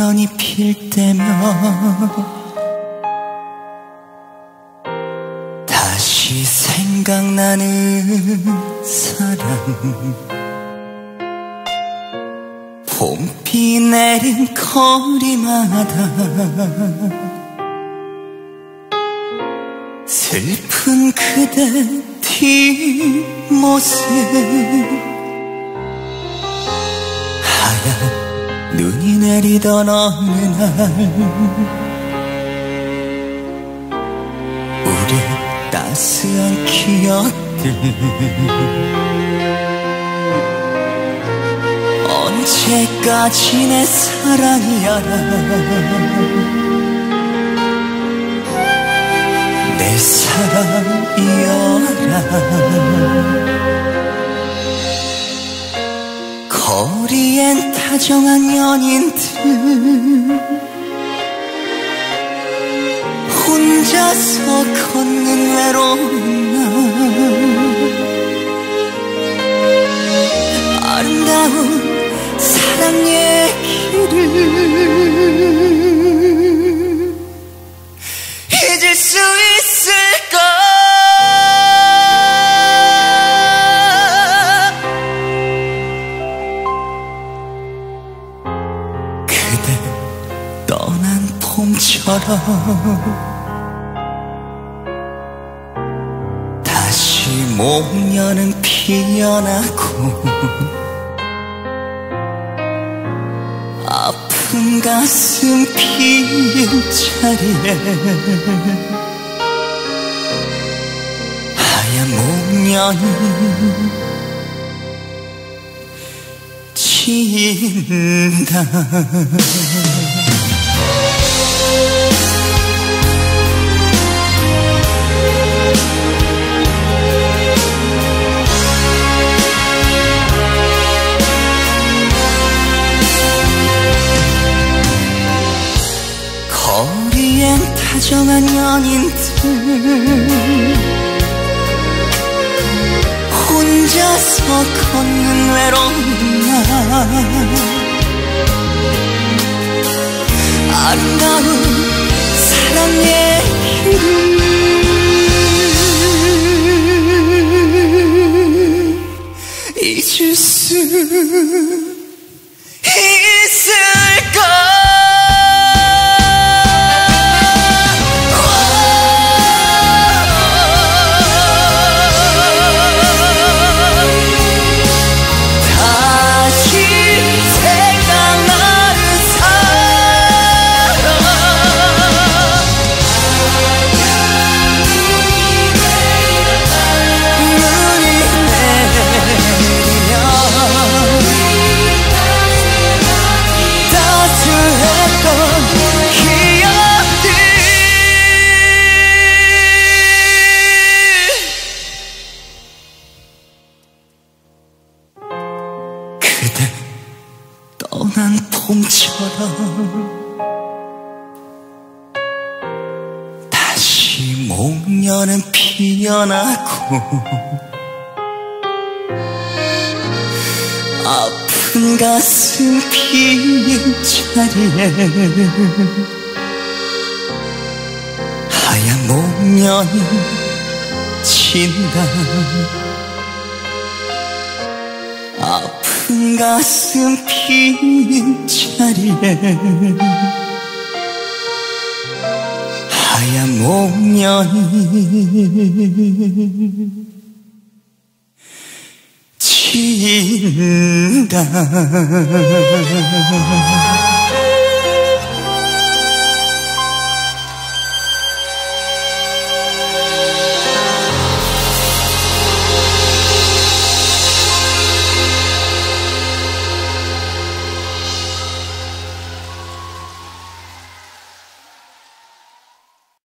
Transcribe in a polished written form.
년이 필 때면 다시 생각나는 사람, 봄비 내린 거리마다 슬픈 그대 뒷모습, 하얀 눈이 내리던 어느 날 우리 따스한 기억들, 언제까지 내 사랑이야라, 내 사랑이여라. 거리엔 다정한 연인들 혼자서 걷는 외로운 날, 아름다운 사랑 얘기를 잊을 수 있을까? 그대 떠난 봄처럼 다시 목련은 피어나고 아픈 가슴 빈 자리에 하얀 목련이 진다. 거리엔 다정한 연인들 혼자서 걷는 외로운 날, 아름다운 사랑 얘기를 잊을 수 있을까? 그대 떠난 봄처럼 다시 목련은 피어나고 아픈 가슴 빈 자리에 하얀 목련이 진다. 아픈 가슴 빈 자리에 하얀 목련이 진다.